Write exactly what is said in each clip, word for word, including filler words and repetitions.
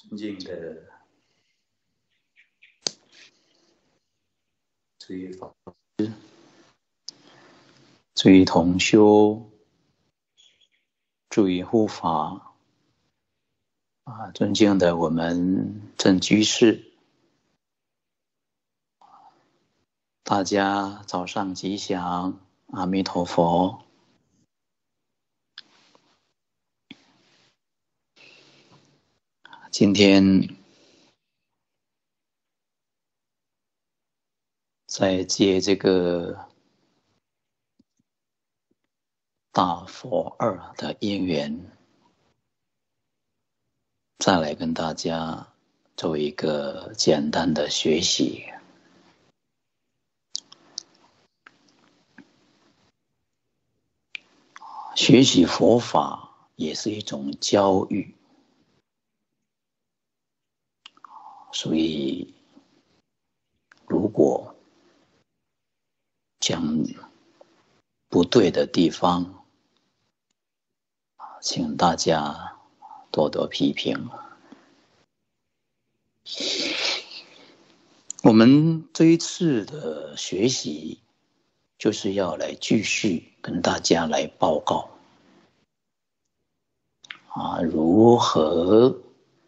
尊敬的诸位法师、诸位同修、诸位护法啊，尊敬的我们正居士，大家早上吉祥，阿弥陀佛。今天在借这个大佛二的因缘，再来跟大家做一个简单的学习。学习佛法也是一种教育，所以如果讲不对的地方，请大家多多批评。我们这一次的学习就是要来继续跟大家来报告啊，如何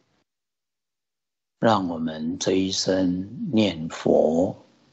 让我们这一生念佛，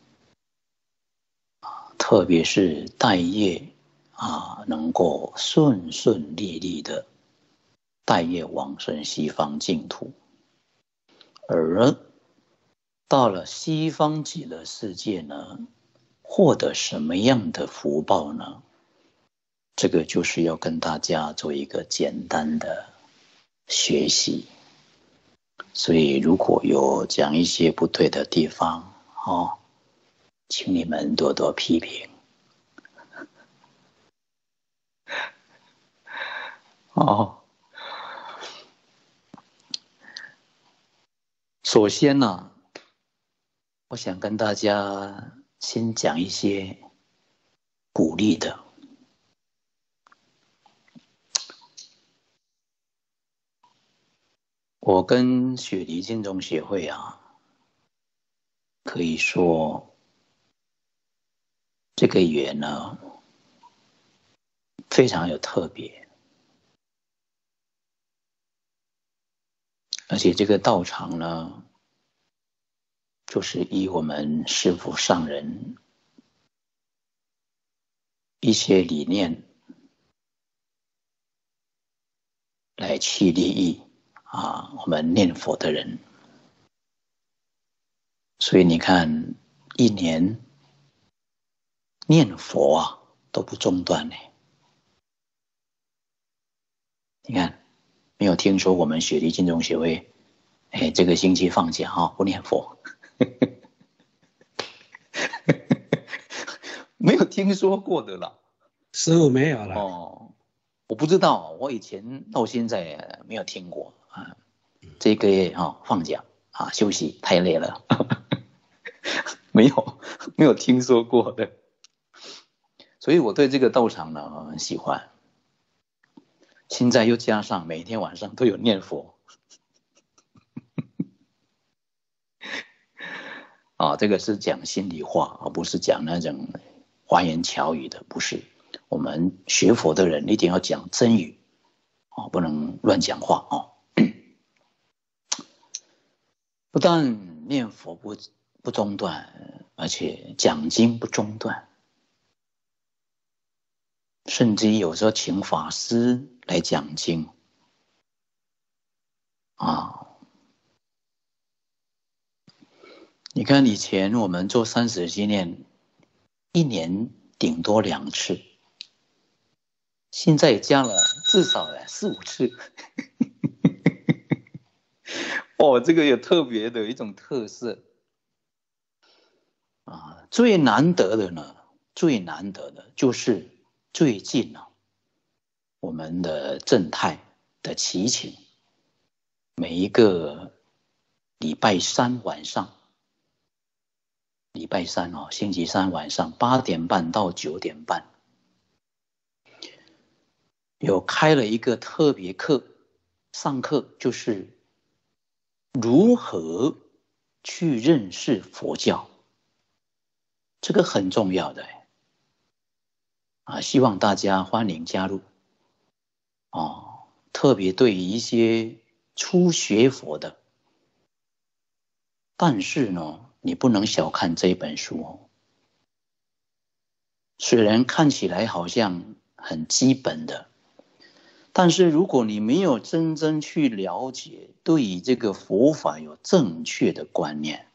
特别是带业啊，能够顺顺利利的带业往生西方净土，而到了西方极乐世界呢，获得什么样的福报呢？这个就是要跟大家做一个简单的学习。所以如果有讲一些不对的地方，哦，请你们多多批评。哦，首先呢，我想跟大家先讲一些鼓励的。我跟雪梨净宗协会啊，可以说这个缘呢非常有特别，而且这个道场呢，就是以我们师父上人一些理念来去利益啊我们念佛的人。所以你看，一年念佛啊都不中断呢。你看，没有听说我们雪梨净宗协会，哎，这个星期放假啊，不念佛，没有听说过的啦。 师父没有了哦，我不知道，我以前到现在没有听过啊。这个月啊放假啊休息，太累了，没有没有听说过的。所以我对这个道场呢很喜欢。现在又加上每天晚上都有念佛啊，这个是讲心里话，而不是讲那种花言巧语的，不是。我们学佛的人一定要讲真语啊，不能乱讲话啊。不但念佛不不中断，而且讲经不中断，甚至有时候请法师来讲经啊。你看以前我们做三十纪念，一年顶多两次，现在加了至少四五次。哦，这个有特别的一种特色啊！最难得的呢，最难得的就是最近啊，我们的正太的祈请，每一个礼拜三晚上，礼拜三哦，星期三晚上八点半到九点半，有开了一个特别课，上课就是如何去认识佛教，这个很重要的啊，希望大家欢迎加入哦。特别对于一些初学佛的，但是呢，你不能小看这本书哦。虽然看起来好像很基本的，但是如果你没有真正去了解，对于这个佛法有正确的观念，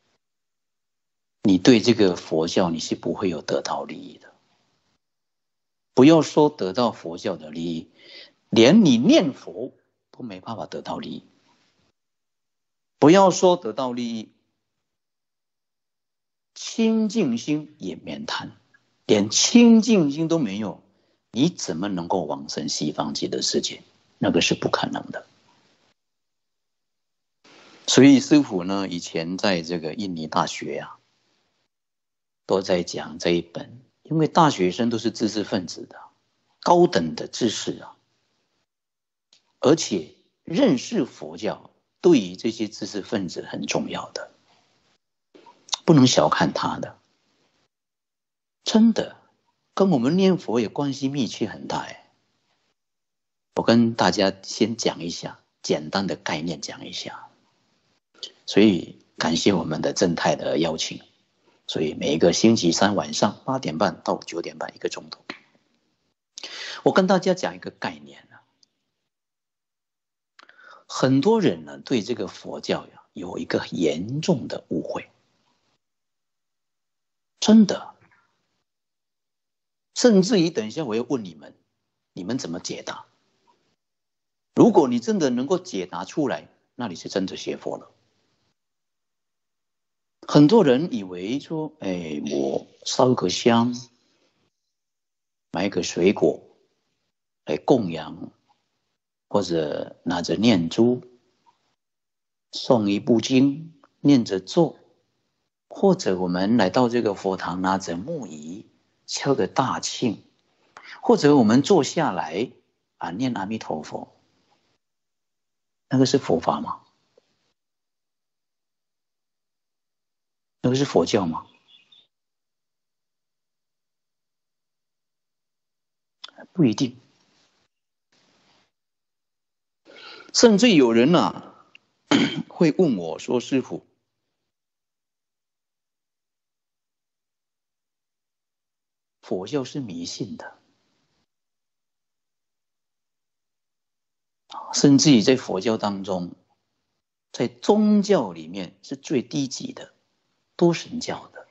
你对这个佛教你是不会有得到利益的。不要说得到佛教的利益，连你念佛都没办法得到利益。不要说得到利益，清净心也免谈，连清净心都没有，你怎么能够往生西方极乐世界？那个是不可能的。所以师父呢，以前在这个印尼大学啊，都在讲这一本，因为大学生都是知识分子的，高等的知识啊，而且认识佛教对于这些知识分子很重要的，不能小看他的，真的跟我们念佛也关系密切很大哎。我跟大家先讲一下，简单的概念讲一下。所以感谢我们的正太的邀请，所以每一个星期三晚上八点半到九点半一个钟头，我跟大家讲一个概念啊。很多人呢对这个佛教呀有一个严重的误会，真的，甚至于等一下我要问你们，你们怎么解答？如果你真的能够解答出来，那你是真的学佛了。很多人以为说，哎，我烧个香，买个水果来供养，或者拿着念珠诵一部经，念着咒，或者我们来到这个佛堂拿着木椅敲个大磬，或者我们坐下来啊念阿弥陀佛，那个是佛法吗？那个是佛教吗？不一定。甚至有人啊会问我说，师父，佛教是迷信的，甚至于在佛教当中，在宗教里面是最低级的，多神教的。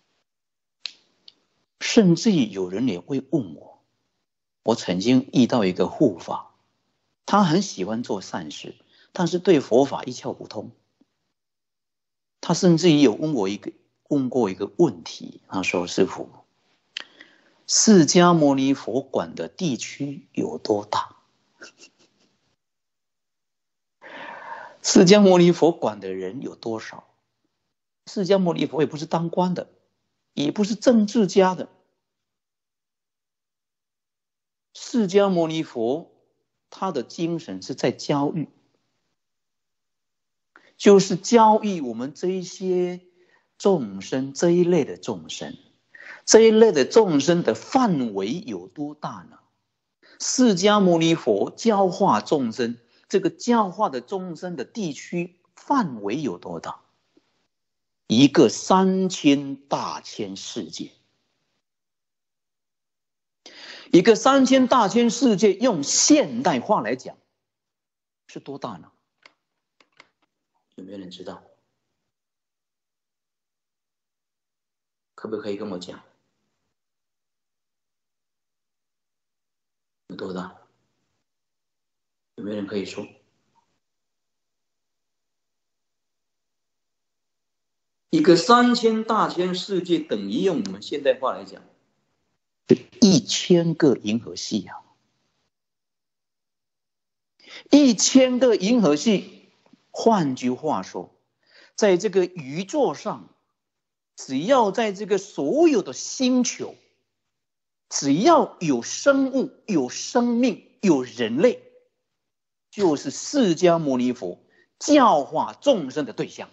甚至于有人也会问我，我曾经遇到一个护法，他很喜欢做善事，但是对佛法一窍不通。他甚至于有问我一个问过一个问题，他说，师父，释迦牟尼佛管的地区有多大？释迦牟尼佛管的人有多少？释迦牟尼佛也不是当官的，也不是政治家的。释迦牟尼佛他的精神是在教育，就是教育我们这一些众生，这一类的众生，这一类的众生的范围有多大呢？释迦牟尼佛教化众生，这个教化的众生的地区范围有多大？一个三千大千世界。一个三千大千世界，用现代化来讲是多大呢？有没有人知道？可不可以跟我讲有多大？有没有人可以说？一个三千大千世界等于用我们现代化来讲一千个银河系啊！一千个银河系，换句话说，在这个宇宙上，只要在这个所有的星球，只要有生物、有生命、有人类，就是释迦牟尼佛教化众生的对象。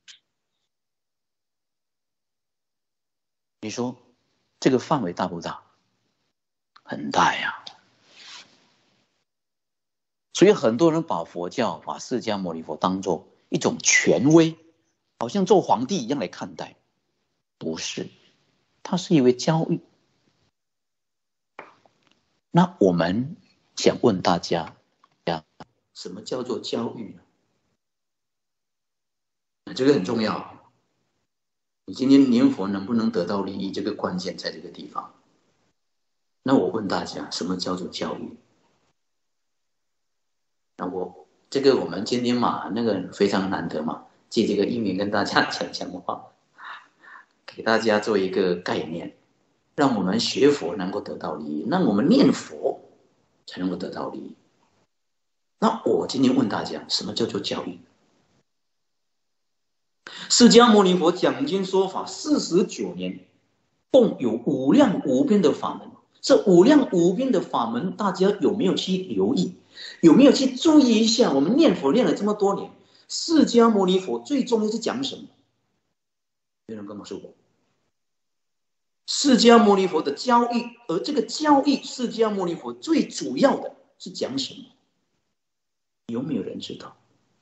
你说这个范围大不大？很大呀。所以很多人把佛教、把释迦牟尼佛当作一种权威，好像做皇帝一样来看待。不是，它是一位教育。那我们想问大家，什么叫做教育呢？这个很重要。你今天念佛能不能得到利益，这个关键在这个地方。那我问大家，什么叫做教育？那我这个我们今天嘛，那个非常难得嘛，借这个因缘跟大家讲讲话，给大家做一个概念，让我们学佛能够得到利益，让我们念佛才能够得到利益。那我今天问大家，什么叫做教育？释迦牟尼佛讲经说法四十九年，共有无量无边的法门。这无量无边的法门，大家有没有去留意？有没有去注意一下？我们念佛念了这么多年，释迦牟尼佛最重要是讲什么？有人跟我说过，释迦牟尼佛的教义，而这个教义，释迦牟尼佛最主要的是讲什么？有没有人知道？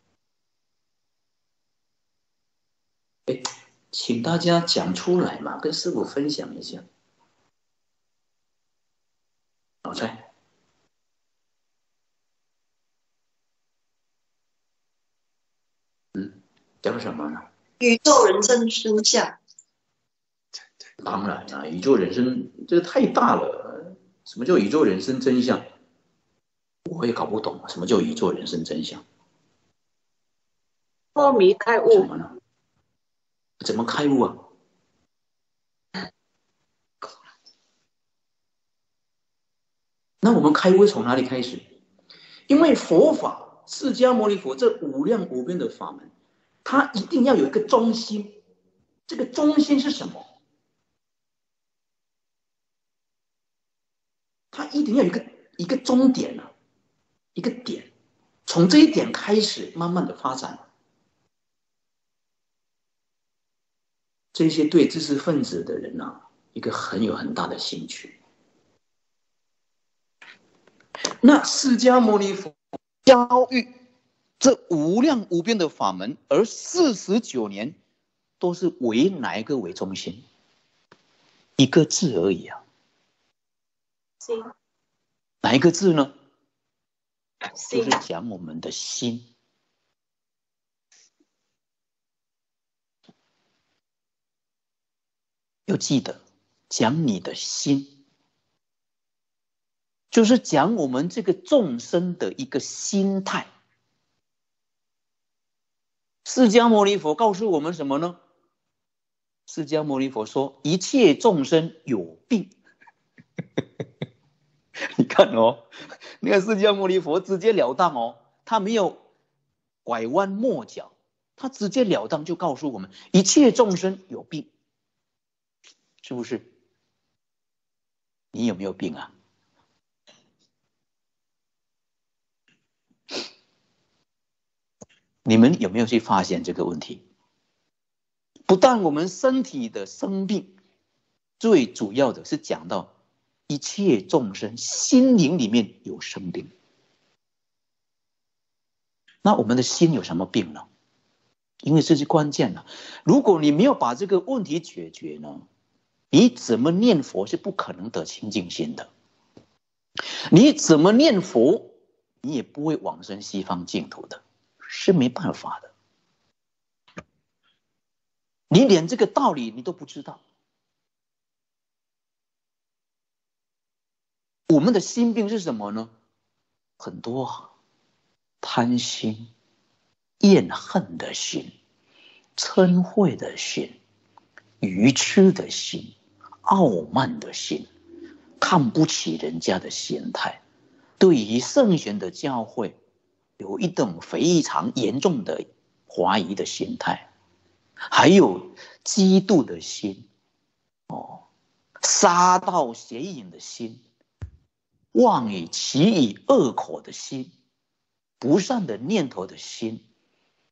哎，请大家讲出来嘛，跟师父分享一下。老蔡，嗯，讲什么呢？ 宇宙人生真相。 当然了，宇宙人生这个太大了。什么叫宇宙人生真相？我也搞不懂，什么叫宇宙人生真相？ 破迷开悟。 什么呢？怎么开悟啊？那我们开悟从哪里开始？因为佛法，释迦牟尼佛这无量无边的法门，它一定要有一个中心。这个中心是什么？它一定要有一个一个终点啊，一个点，从这一点开始，慢慢的发展。这些对知识分子的人啊，一个很有很大的兴趣。那释迦牟尼佛教育这无量无边的法门，而四十九年都是为哪一个为中心？一个字而已啊。 心。 哪一个字呢？ 心。 就是讲我们的心。要记得，讲你的心，就是讲我们这个众生的一个心态。释迦牟尼佛告诉我们什么呢？释迦牟尼佛说，一切众生有病。你看哦，那个释迦牟尼佛直截了当哦，他没有拐弯抹角，他直截了当就告诉我们，一切众生有病。是不是？你有没有病啊？你们有没有去发现这个问题？不但我们身体的生病，最主要的是讲到一切众生心灵里面有生病。那我们的心有什么病呢？因为这是关键了。如果你没有把这个问题解决呢，你怎么念佛是不可能得清净心的。你怎么念佛，你也不会往生西方净土的，是没办法的。你连这个道理你都不知道。我们的心病是什么呢？很多贪心、厌恨的心、嗔恚的心、愚痴的心、傲慢的心、看不起人家的心态，对于圣贤的教诲有一种非常严重的怀疑的心态，还有嫉妒的心，哦，杀盗邪淫的心，妄语绮语恶口的心，不善的念头的心，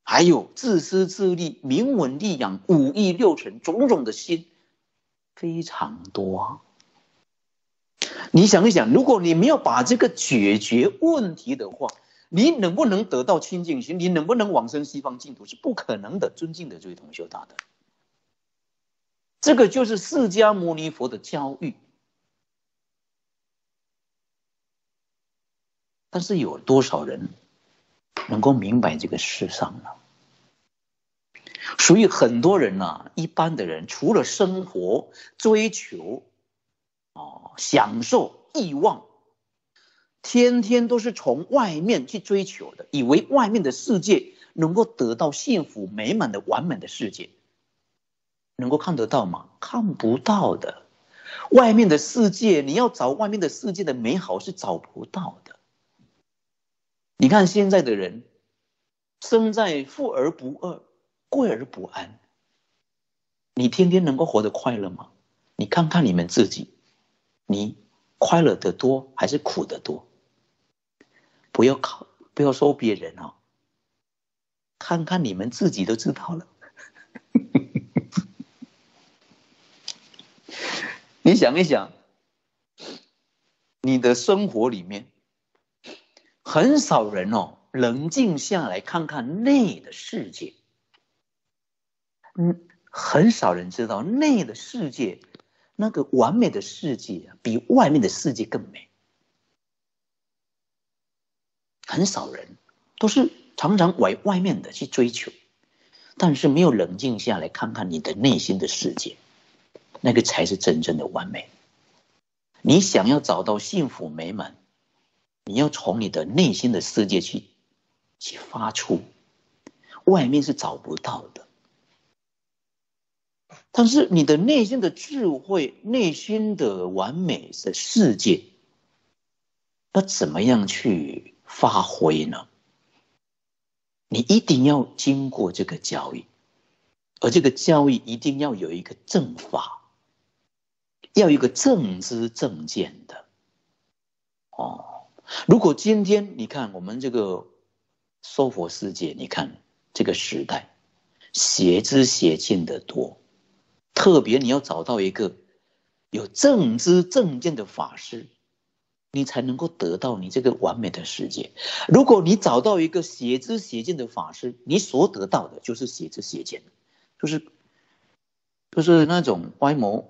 还有自私自利、名闻利养、五欲六尘种种的心，非常多啊。你想一想，如果你没有把这个解决问题的话，你能不能得到清净心？你能不能往生西方净土？是不可能的。尊敬的这位同修大德，这个就是释迦牟尼佛的教育。但是有多少人能够明白这个世上呢？所以很多人啊，一般的人除了生活追求、哦、享受欲望，天天都是从外面去追求的，以为外面的世界能够得到幸福美满的完美的世界，能够看得到吗？看不到的。外面的世界，你要找外面的世界的美好是找不到的。你看现在的人，生在富而不饿，贵而不安，你天天能够活得快乐吗？你看看你们自己，你快乐得多还是苦得多？不要考，不要说别人哦，看看你们自己都知道了。你想一想，你的生活里面，很少人哦，冷静下来看看内的世界。嗯，很少人知道内的世界，那个完美的世界啊，比外面的世界更美。很少人都是常常往外面的去追求，但是没有冷静下来看看你的内心的世界，那个才是真正的完美。你想要找到幸福美满，你要从你的内心的世界去去发出，外面是找不到的。但是你的内心的智慧，内心的完美的世界，要怎么样去发挥呢？你一定要经过这个教育，而这个教育一定要有一个正法，要有一个正知正见的。哦，如果今天你看我们这个娑婆世界，你看这个时代，邪知邪见的多，特别你要找到一个有正知正见的法师，你才能够得到你这个完美的世界。如果你找到一个邪知邪见的法师，你所得到的就是邪知邪见，就是就是那种歪谋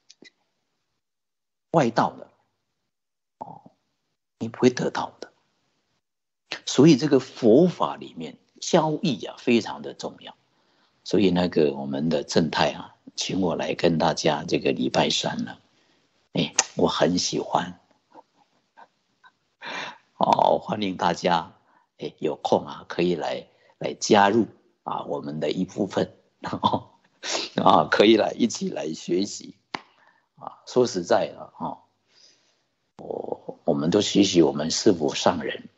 外道的，哦，你不会得到的。所以这个佛法里面教义啊非常的重要。所以那个我们的正太啊，请我来跟大家这个礼拜三呢，哎，我很喜欢。哦，欢迎大家，哎，有空啊可以来来加入啊我们的一部分，哦，啊可以来一起来学习啊。说实在的啊，我我们都学习我们师父上人，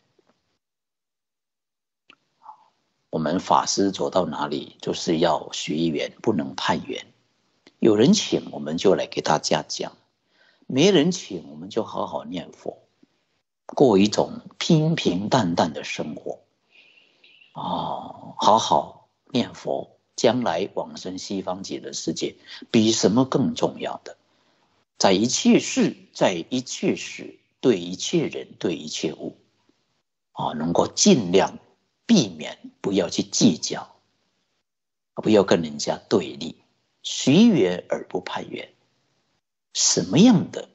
我们法师走到哪里就是要学缘，不能派缘。有人请我们就来给大家讲，没人请我们就好好念佛，过一种平平淡淡的生活。哦，好好念佛，将来往生西方极乐世界，比什么更重要的？在一切事，在一切时，对一切人，对一切物，啊，能够尽量避免，不要去计较，不要跟人家对立，随缘而不派缘。什么样的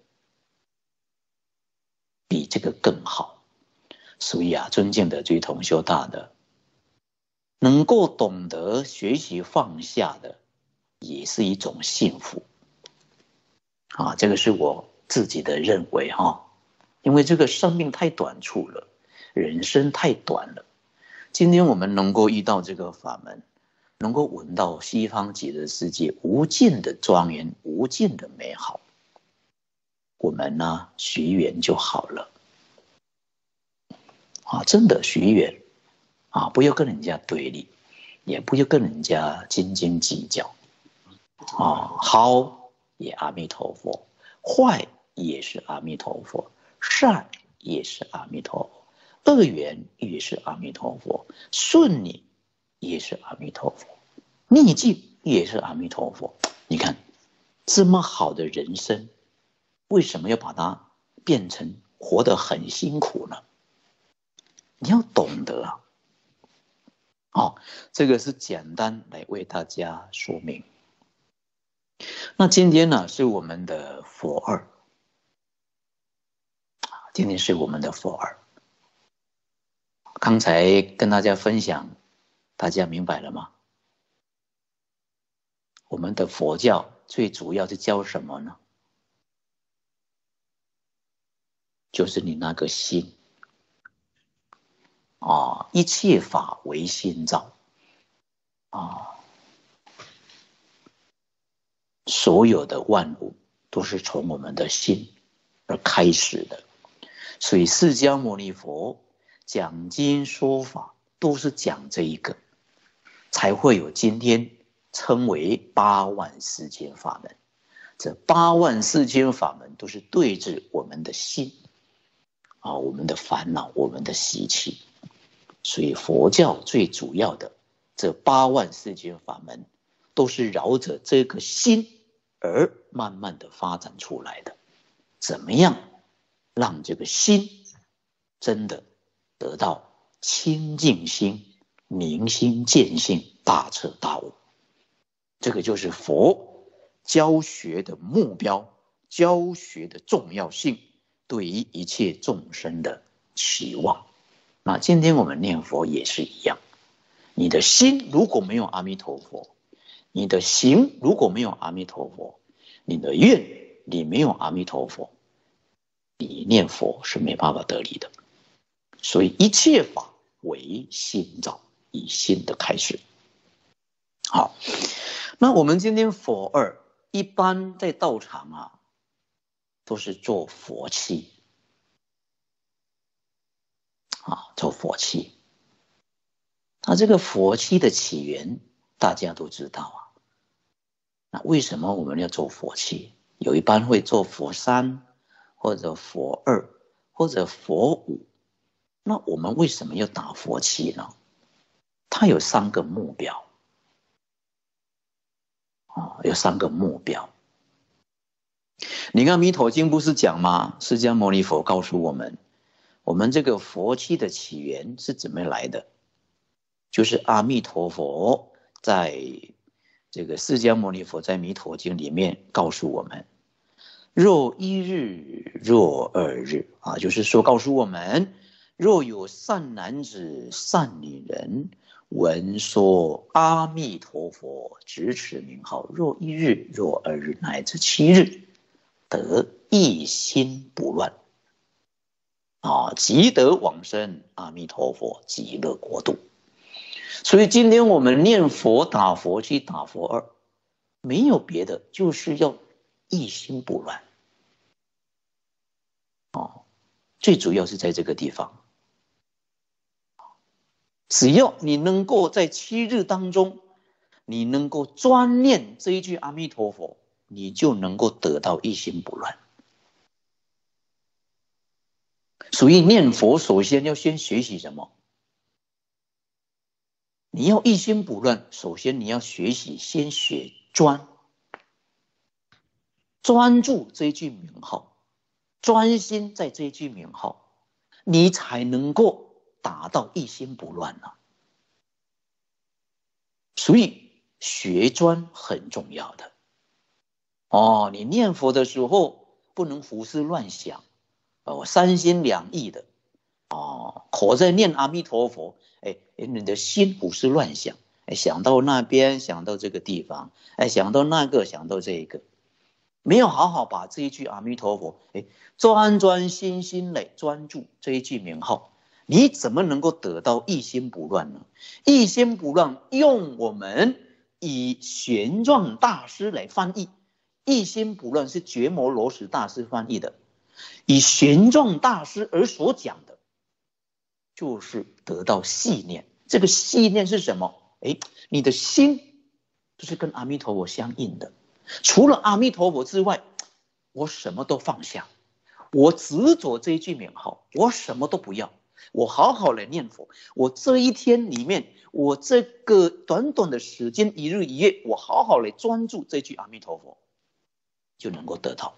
比这个更好？所以啊，尊敬的这位同修大的，能够懂得学习放下的，也是一种幸福啊！这个是我自己的认为哈、啊，因为这个生命太短促了，人生太短了。今天我们能够遇到这个法门，能够闻到西方极乐世界无尽的庄严、无尽的美好，我们呢随缘就好了啊！真的随缘啊，不要跟人家对立，也不要跟人家斤斤计较啊。好也阿弥陀佛，坏也是阿弥陀佛，善也是阿弥陀佛，恶缘也是阿弥陀佛，顺你也是阿弥陀佛，逆境也是阿弥陀佛。你看这么好的人生，为什么要把它变成活得很辛苦呢？你要懂得啊。好，这个是简单来为大家说明。那今天呢是我们的佛二，今天是我们的佛二。刚才跟大家分享，大家明白了吗？我们的佛教最主要是教什么呢？就是你那个心啊，一切法唯心造啊，所有的万物都是从我们的心而开始的。所以释迦牟尼佛讲经说法都是讲这一个，才会有今天称为八万四千法门。这八万四千法门都是对治我们的心啊，我们的烦恼，我们的习气。所以佛教最主要的这八万四千法门，都是绕着这个心而慢慢的发展出来的。怎么样让这个心真的得到清净心、明心见性、大彻大悟？这个就是佛教学的目标，教学的重要性，对于一切众生的期望。那今天我们念佛也是一样，你的心如果没有阿弥陀佛，你的行如果没有阿弥陀佛，你的愿你没有阿弥陀佛，你念佛是没办法得力的。所以一切法唯心造，以心的开始。好，那我们今天佛二一般在道场啊，都是做佛七啊，做佛七。那这个佛七的起源大家都知道啊。那为什么我们要做佛七？有一般会做佛三，或者佛二，或者佛五。那我们为什么要打佛七呢？它有三个目标。哦，有三个目标。你看《弥陀经》不是讲吗？释迦牟尼佛告诉我们，我们这个佛七的起源是怎么来的？就是阿弥陀佛在这个释迦牟尼佛在《弥陀经》里面告诉我们，若一日，若二日啊，就是说告诉我们，若有善男子、善女人闻说阿弥陀佛执持名号，若一日，若二日，乃至七日，得一心不乱啊，即得往生阿弥陀佛极乐国度。所以今天我们念佛打佛七打佛二，没有别的，就是要一心不乱。哦，最主要是在这个地方。只要你能够在七日当中，你能够专念这一句阿弥陀佛，你就能够得到一心不乱。所以念佛首先要先学习什么？你要一心不乱，首先你要学习，先学专，专注这一句名号，专心在这一句名号，你才能够达到一心不乱啊。所以学专很重要的哦。你念佛的时候不能胡思乱想，哦，三心两意的哦，口在念阿弥陀佛，哎，你的心胡思乱想，哎，想到那边，想到这个地方，哎，想到那个，想到这个，没有好好把这一句阿弥陀佛，哎，专专心心的专注这一句名号，你怎么能够得到一心不乱呢？一心不乱，用我们以玄奘大师来翻译，一心不乱是觉摩罗什大师翻译的，以玄奘大师而所讲的，就是得到细念。这个细念是什么？哎，你的心就是跟阿弥陀佛相应的。除了阿弥陀佛之外，我什么都放下，我执着这一句名号，我什么都不要， 我好好来念佛，我这一天里面，我这个短短的时间，一日一夜，我好好来专注这句阿弥陀佛，就能够得到。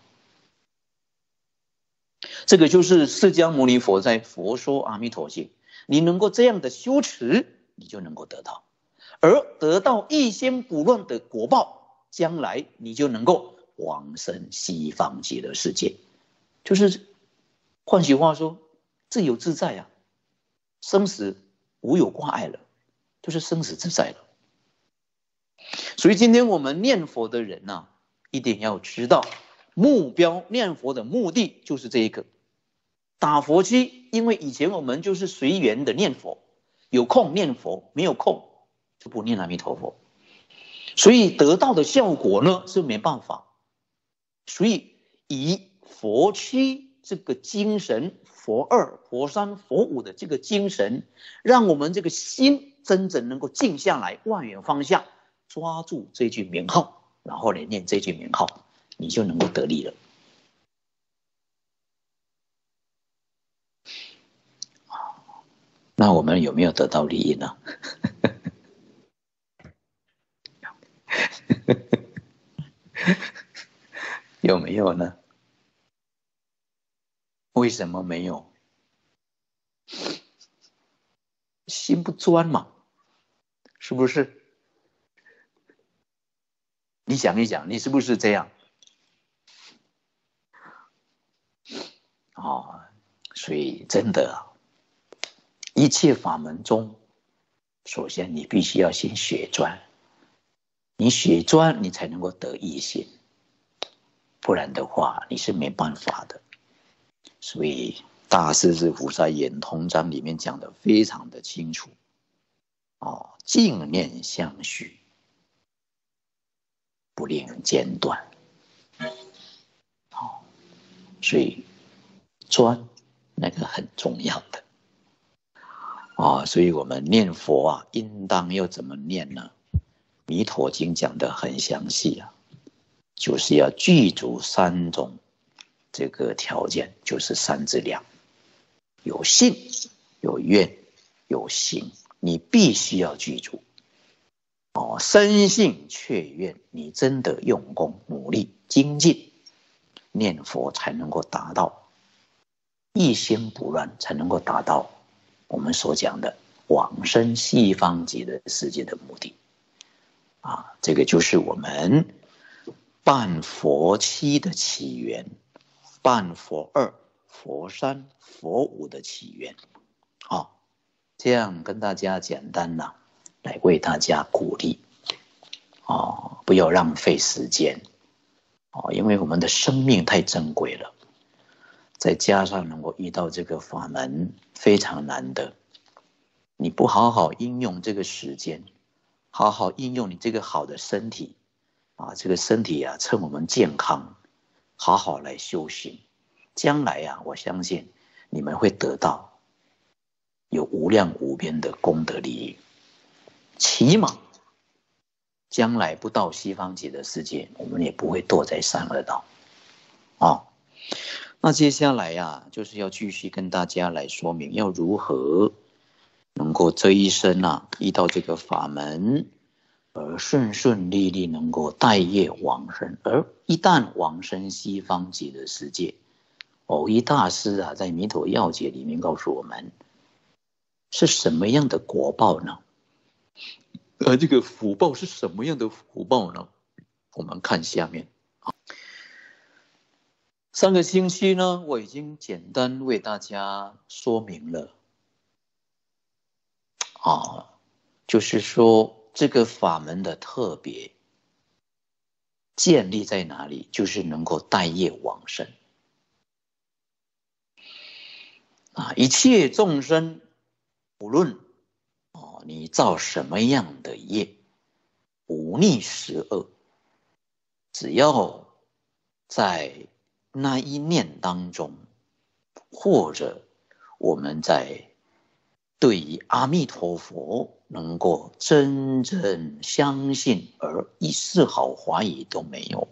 这个就是释迦牟尼佛在《佛说阿弥陀经》，你能够这样的修持，你就能够得到，而得到一心不乱的果报，将来你就能够往生西方极乐世界。就是换句话说，自由自在啊，生死无有挂碍了，就是生死自在了。所以今天我们念佛的人啊，一定要知道目标，念佛的目的就是这一个。打佛机，因为以前我们就是随缘的念佛，有空念佛，没有空就不念阿弥陀佛，所以得到的效果呢是没办法。所以以佛七这个精神，佛二、佛三、佛五的这个精神，让我们这个心真正能够静下来，万缘方向，抓住这句名号，然后来念这句名号，你就能够得力了。那我们有没有得到利益呢？有没有呢？为什么没有？心不专嘛，是不是？你想一想，你是不是这样？哦，所以真的啊，一切法门中，首先你必须要先学专，你学专，你才能够得一心，不然的话，你是没办法的。所以大势至菩萨圆通章里面讲的非常的清楚，哦，净念相续，不令间断。哦，所以专那个很重要的。哦，所以我们念佛啊，应当要怎么念呢？弥陀经讲的很详细啊，就是要具足三种这个条件，就是三资粮，有信、有愿、有行，你必须要具足。哦，深信确愿，你真的用功努力精进念佛，才能够达到一心不乱，才能够达到我们所讲的往生西方极乐世界的目的啊。这个就是我们办佛七的起源，办佛二、佛三、佛五的起源啊。这样跟大家简单呢、啊，来为大家鼓励啊，不要浪费时间啊，因为我们的生命太珍贵了，再加上能够遇到这个法门非常难得，你不好好应用这个时间，好好应用你这个好的身体啊，这个身体啊，趁我们健康，好好来修行，将来啊，我相信你们会得到有无量无边的功德利益，起码将来不到西方极乐世界，我们也不会堕在三恶道啊。那接下来呀、啊，就是要继续跟大家来说明，要如何能够这一生啊，遇到这个法门，而顺顺利利能够带业往生，而一旦往生西方极乐世界，藕益大师啊，在《弥陀要解》里面告诉我们，是什么样的果报呢？而这个福报是什么样的福报呢？我们看下面。上个星期呢，我已经简单为大家说明了啊，就是说这个法门的特别建立在哪里，就是能够带业往生啊，一切众生无论哦你造什么样的业，忤逆十恶，只要在那一念当中，或者我们在对于阿弥陀佛能够真正相信，而一丝毫怀疑都没有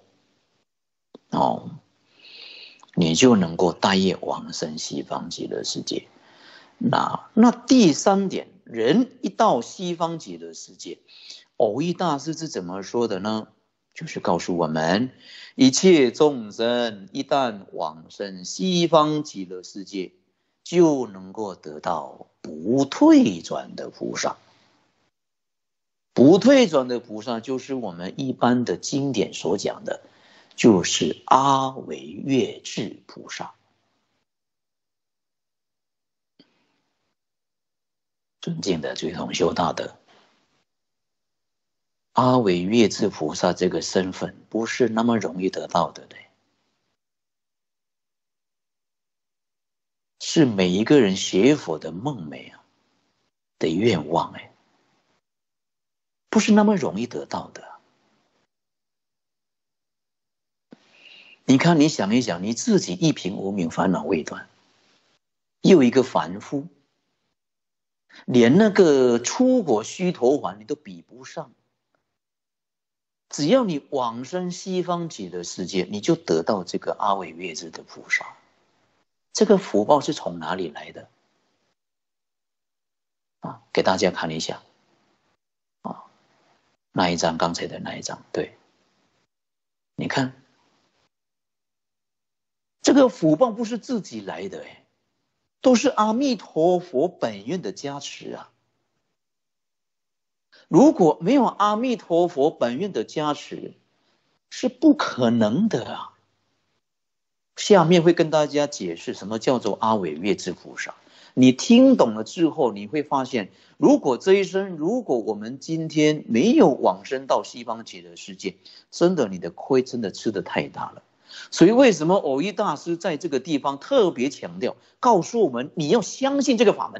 哦，你就能够带业往生西方极乐世界。 那那第三点，人一到西方极乐世界，蕅益大师是怎么说的呢？就是告诉我们，一切众生一旦往生西方极乐世界，就能够得到不退转的菩萨。不退转的菩萨，就是我们一般的经典所讲的，就是阿惟越致菩萨。尊敬的最同修大德，阿惟越致菩萨这个身份不是那么容易得到的嘞，是每一个人学佛的梦寐啊的愿望哎，不是那么容易得到的。你看，你想一想，你自己一贫无明，烦恼未断，又一个凡夫，连那个出国须陀洹你都比不上。只要你往生西方极乐世界，你就得到这个阿惟越致的菩萨。这个福报是从哪里来的？啊，给大家看一下。啊，那一张，刚才的那一张，对，你看，这个福报不是自己来的，哎，都是阿弥陀佛本愿的加持啊。如果没有阿弥陀佛本愿的加持，是不可能的啊。下面会跟大家解释什么叫做阿惟越致菩萨。你听懂了之后，你会发现，如果这一生，如果我们今天没有往生到西方极乐世界，真的你的亏真的吃得太大了。所以为什么蕅益大师在这个地方特别强调，告诉我们你要相信这个法门。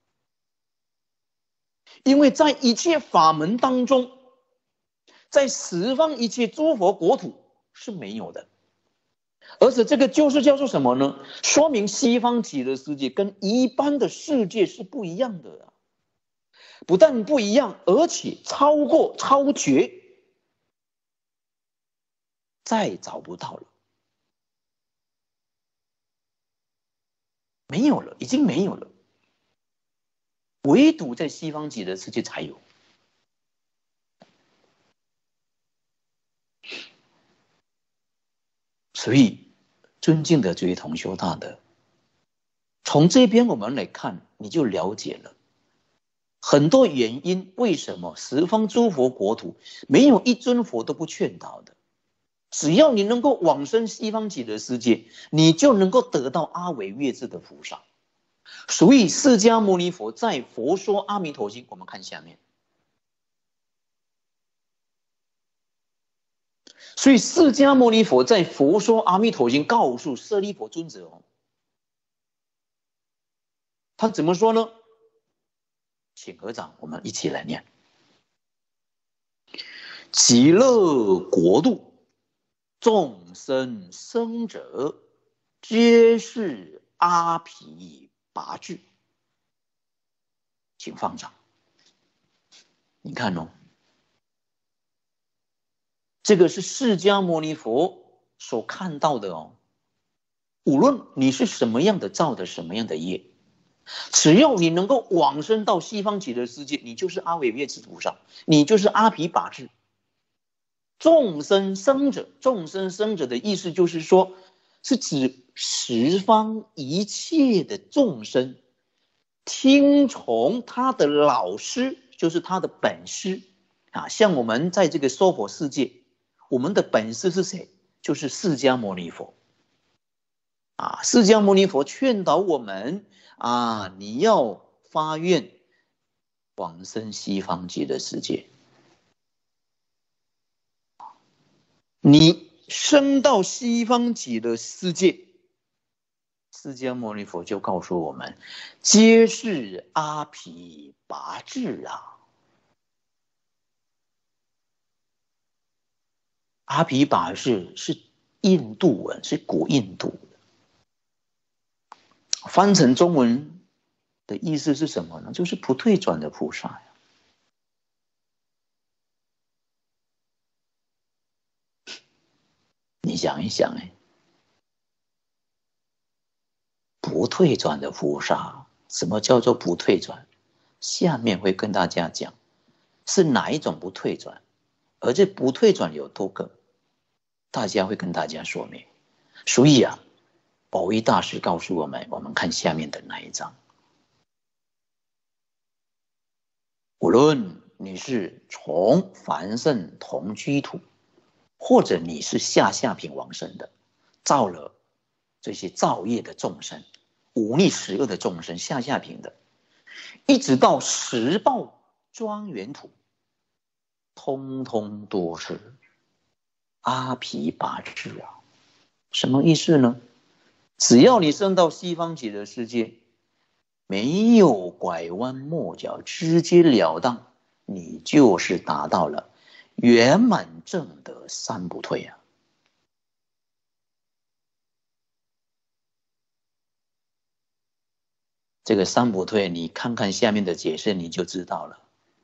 因为在一切法门当中，在十方一切诸佛国土是没有的。而且这个就是叫做什么呢？说明西方极乐世界跟一般的世界是不一样的啊。不但不一样，而且超过超绝，再找不到了，没有了，已经没有了，唯独在西方极乐世界才有。所以尊敬的这位同修大德，从这边我们来看，你就了解了很多原因，为什么十方诸佛国土没有一尊佛都不劝导的。只要你能够往生西方极乐世界，你就能够得到阿惟越致的菩萨。所以释迦牟尼佛在《佛说阿弥陀经》，我们看下面。所以释迦牟尼佛在《佛说阿弥陀经》告诉舍利弗尊者哦，他怎么说呢？请合掌，我们一起来念：极乐国度，众生生者，皆是阿毗跋致。请放掌。你看哦，这个是释迦牟尼佛所看到的哦。无论你是什么样的造的什么样的业，只要你能够往生到西方极乐世界，你就是阿惟越致菩萨，你就是阿毗跋致。众生生者，众生生者的意思就是说，是指十方一切的众生听从他的老师，就是他的本师啊。像我们在这个娑婆世界，我们的本师是谁？就是释迦牟尼佛啊。释迦牟尼佛劝导我们啊，你要发愿往生西方极乐世界。你升到西方极乐世界，释迦牟尼佛就告诉我们，皆是阿毗跋致啊。阿毗跋致是印度文，是古印度，翻成中文的意思是什么呢？就是不退转的菩萨呀。你想一想，哎，不退转的菩萨什么叫做不退转？下面会跟大家讲是哪一种不退转，而这不退转有多个，大家会跟大家说明。所以啊，宝一大师告诉我们，我们看下面的那一章，无论你是从凡圣同居土，或者你是下下品往生的，造了这些造业的众生，忤逆十恶的众生，下下品的，一直到十报庄严土，通通都是阿毗跋致啊。什么意思呢？只要你升到西方极乐世界，没有拐弯抹角，直截了当，你就是达到了圆满正德三不退啊。这个三不退，你看看下面的解释，你就知道了。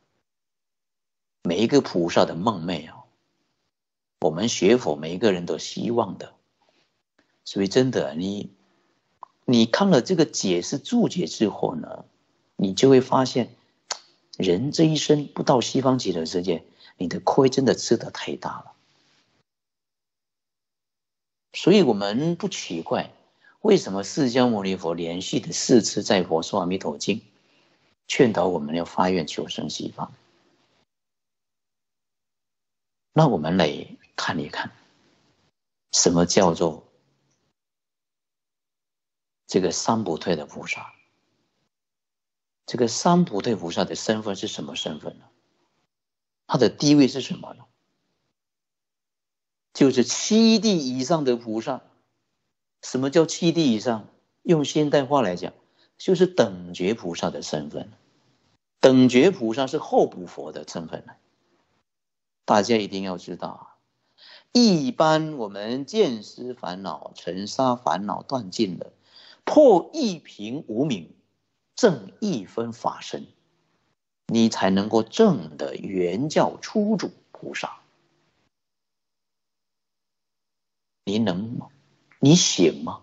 每一个菩萨的梦寐啊，我们学佛每一个人都希望的。所以真的，你你看了这个解释注解之后呢，你就会发现，人这一生不到西方极乐世界，你的亏真的吃得太大了。所以我们不奇怪，为什么释迦牟尼佛连续的四次在佛说阿弥陀经劝导我们要发愿求生西方。那我们来看一看，什么叫做这个三不退的菩萨？这个三不退菩萨的身份是什么身份呢？他的地位是什么呢？就是七地以上的菩萨。什么叫七地以上？用现代话来讲，就是等觉菩萨的身份。等觉菩萨是后补佛的身份。大家一定要知道啊，一般我们见思烦恼、尘沙烦恼断尽了，破一品无明，正一分法身，你才能够证得原教初住菩萨。你能吗？你行吗？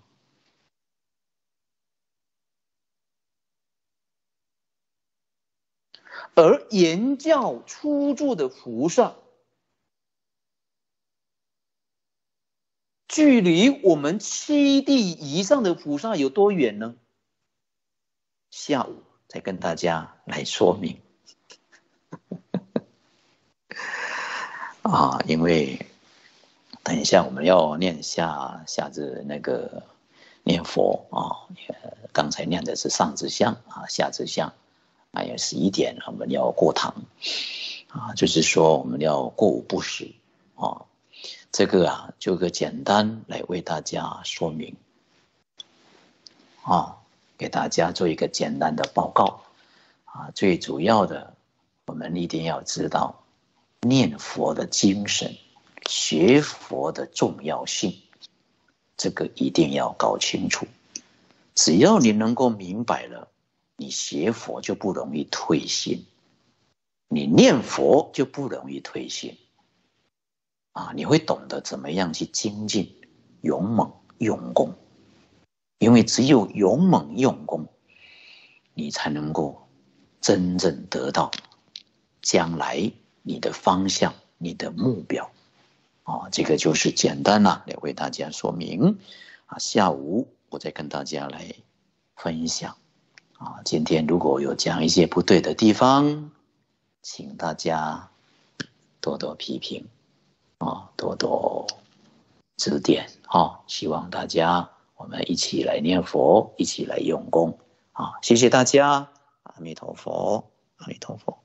而原教初住的菩萨，距离我们七地以上的菩萨有多远呢？下午再跟大家来说明啊，因为等一下我们要念下下至那个念佛啊，刚才念的是上至香啊，下至香，还有十一点我们要过堂啊，就是说我们要过午不食啊。这个啊，就个简单来为大家说明啊，给大家做一个简单的报告啊。最主要的，我们一定要知道念佛的精神，学佛的重要性，这个一定要搞清楚。只要你能够明白了，你学佛就不容易退心，你念佛就不容易退心。啊，你会懂得怎么样去精进、勇猛、用功，因为只有勇猛用功，你才能够真正得到将来你的方向、你的目标。啊，这个就是简单了，来为大家说明。啊，下午我再跟大家来分享。啊，今天如果有讲一些不对的地方，请大家多多批评。啊，多多指点啊！希望大家我们一起来念佛，一起来用功啊！谢谢大家，阿弥陀佛，阿弥陀佛。